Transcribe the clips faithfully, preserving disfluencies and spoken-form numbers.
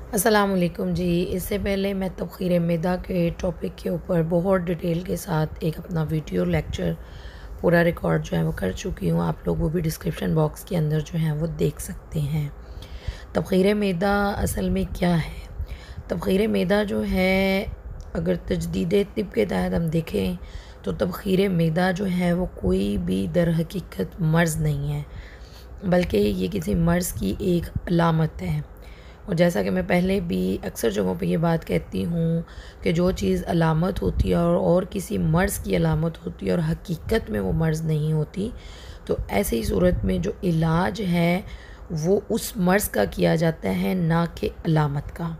अस्सलाम वालेकुम जी। इससे पहले मैं तबख़ीर मैदा के टॉपिक के ऊपर बहुत डिटेल के साथ एक अपना वीडियो लेक्चर पूरा रिकॉर्ड जो है वो कर चुकी हूँ। आप लोग वो भी डिस्क्रिप्शन बॉक्स के अंदर जो है वो देख सकते हैं। तबख़ीर मैदा असल में क्या है? तबख़ीर मैदा जो है, अगर तजदीद तिब के तहत हम देखें तो तबख़ीर मैदा जो है वो कोई भी दर हकीकत मर्ज़ नहीं है, बल्कि ये किसी मर्ज़ की एक अलामत है। और जैसा कि मैं पहले भी अक्सर जगहों पे ये बात कहती हूँ कि जो चीज़ अलामत होती है और, और किसी मर्ज़ की अलामत होती है और हकीकत में वो मर्ज़ नहीं होती, तो ऐसे ही सूरत में जो इलाज है वो उस मर्ज़ का किया जाता है, ना कि अलामत का।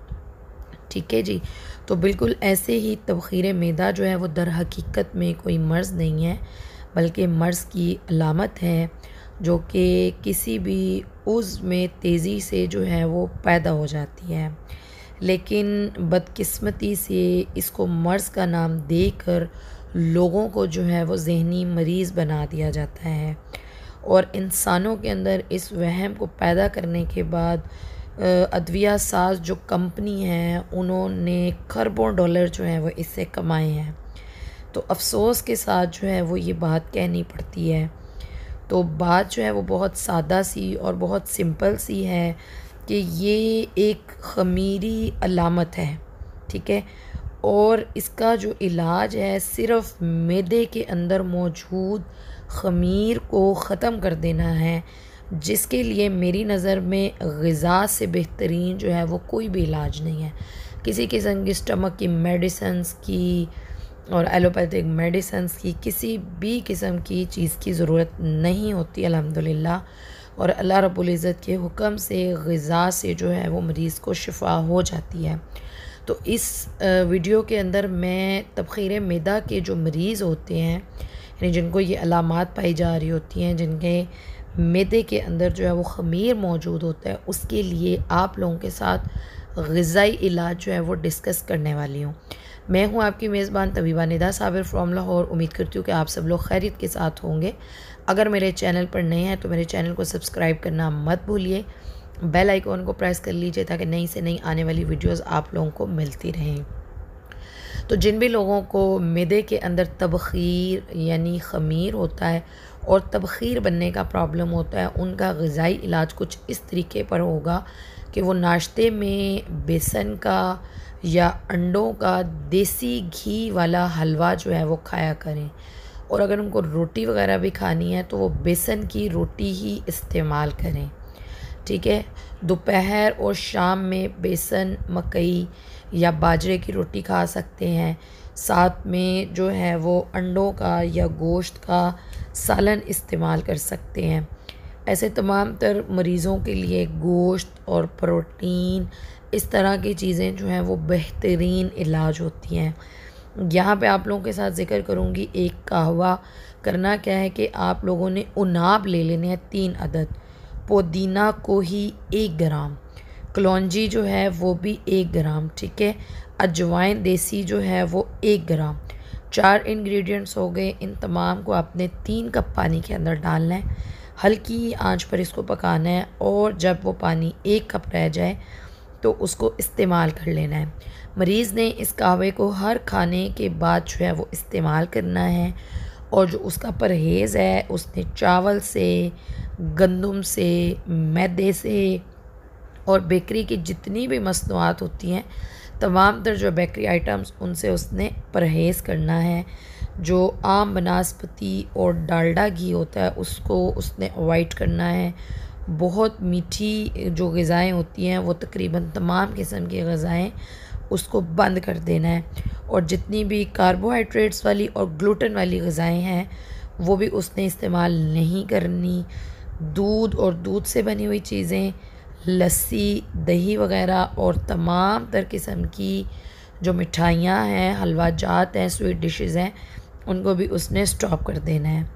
ठीक है जी। तो बिल्कुल ऐसे ही तबख़ीर मैदा जो है वो दर हकीकत में कोई मर्ज़ नहीं है, बल्कि मर्ज़ की अलामत है जो कि किसी भी उज़्व में तेज़ी से जो है वो पैदा हो जाती है। लेकिन बदकिस्मती से इसको मर्ज़ का नाम देकर लोगों को जो है वो ज़हनी मरीज़ बना दिया जाता है, और इंसानों के अंदर इस वहम को पैदा करने के बाद अद्विया साज जो कंपनी हैं उन्होंने खरबों डॉलर जो है वो इससे कमाए हैं। तो अफ़सोस के साथ जो है वो ये बात कहनी पड़ती है। तो बात जो है वो बहुत सादा सी और बहुत सिंपल सी है कि ये एक ख़मीरी अलामत है, ठीक है। और इसका जो इलाज है सिर्फ़ मैदे के अंदर मौजूद ख़मीर को ख़त्म कर देना है, जिसके लिए मेरी नज़र में ग़िज़ा से बेहतरीन जो है वो कोई भी इलाज नहीं है। किसी किस्म की स्टमक की मेडिसिन्स की और एलोपैथिक मेडिसिन्स की किसी भी किस्म की चीज़ की ज़रूरत नहीं होती अल्हम्दुलिल्लाह। और अल्लाह रब्बुल इज़्ज़त के हुक्म से ग़िज़ा से जो है वो मरीज़ को शिफ़ा हो जाती है। तो इस वीडियो के अंदर मैं तबख़ीर मैदा के जो मरीज़ होते हैं, यानी जिनको ये अलामात पाई जा रही होती हैं, जिनके मैदे के अंदर जो है वो ख़मीर मौजूद होता है, उसके लिए आप लोगों के साथ ग़िज़ाई इलाज जो है वो डिस्कस करने वाली हूँ। मैं हूँ आपकी मेज़बान तबीबा निदा साबिर फ्रॉम लाहौर। उम्मीद करती हूँ कि आप सब लोग खैरियत के साथ होंगे। अगर मेरे चैनल पर नए हैं तो मेरे चैनल को सब्सक्राइब करना मत भूलिए, बेल आइकॉन को प्रेस कर लीजिए ताकि नई से नई आने वाली वीडियोज़ आप लोगों को मिलती रहें। तो जिन भी लोगों को मैदे के अंदर तबख़ीर यानी ख़मीर होता है और तबख़ीर बनने का प्रॉब्लम होता है, उनका ग़िज़ाई इलाज कुछ इस तरीके पर होगा कि वो नाश्ते में बेसन का या अंडों का देसी घी वाला हलवा जो है वो खाया करें। और अगर उनको रोटी वग़ैरह भी खानी है तो वो बेसन की रोटी ही इस्तेमाल करें, ठीक है। दोपहर और शाम में बेसन, मकई या बाजरे की रोटी खा सकते हैं। साथ में जो है वो अंडों का या गोश्त का सालन इस्तेमाल कर सकते हैं। ऐसे तमाम तर मरीज़ों के लिए गोश्त और प्रोटीन, इस तरह की चीज़ें जो हैं वो बेहतरीन इलाज होती हैं। यहाँ पे आप लोगों के साथ ज़िक्र करूँगी एक कहवा। करना क्या है कि आप लोगों ने उनाब ले लेने हैं तीन अदद, पुदीना को ही एक ग्राम, कलौंजी जो है वो भी एक ग्राम, ठीक है। अजवाइन देसी जो है वो एक ग्राम। चार इंग्रेडिएंट्स हो गए। इन तमाम को आपने तीन कप पानी के अंदर डालना है, हल्की आंच पर इसको पकाना है, और जब वो पानी एक कप रह जाए तो उसको इस्तेमाल कर लेना है। मरीज़ ने इस कहवे को हर खाने के बाद जो है वो इस्तेमाल करना है, और जो उसका परहेज़ है उसने चावल से, गंदम से, मैदे से और बेकरी की जितनी भी मसनूआत होती हैं, तमाम तर जो बेकरी आइटम्स, उनसे उसने परहेज़ करना है। जो आम बनास्पति और डालडा घी होता है उसको उसने अवॉइड करना है। बहुत मीठी जो ग़िज़ाएँ होती हैं वो तकरीबन तमाम किस्म की ग़िज़ाएँ उसको बंद कर देना है। और जितनी भी कार्बोहाइड्रेट्स वाली और ग्लूटेन वाली ग़िज़ाएँ हैं वो भी उसने इस्तेमाल नहीं करनी। दूध और दूध से बनी हुई चीज़ें, लस्सी, दही वग़ैरह और तमाम तर किस्म की जो मिठाइयाँ हैं, हलवा जात हैं, स्वीट डिशेज़ हैं, उनको भी उसने स्टॉप कर देना है।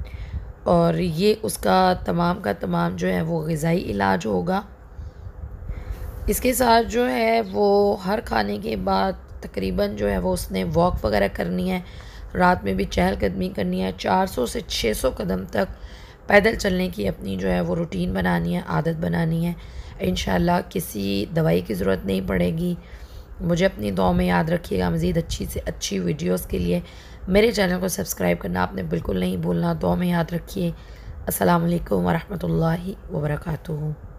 और ये उसका तमाम का तमाम जो है वो ग़िज़ाई इलाज होगा। इसके साथ जो है वो हर खाने के बाद तकरीबन जो है वो उसने वॉक वगैरह करनी है, रात में भी चहलकदमी करनी है। चार सौ से छह सौ कदम तक पैदल चलने की अपनी जो है वो रूटीन बनानी है, आदत बनानी है। इंशाल्लाह किसी दवाई की ज़रूरत नहीं पड़ेगी। मुझे अपनी दुआ में याद रखिएगा। मज़ीद अच्छी से अच्छी वीडियोस के लिए मेरे चैनल को सब्सक्राइब करना आपने बिल्कुल नहीं भूलना। दुआ में याद रखिए। अस्सलाम वालेकुम व रहमतुल्लाहि व बरकातुहू।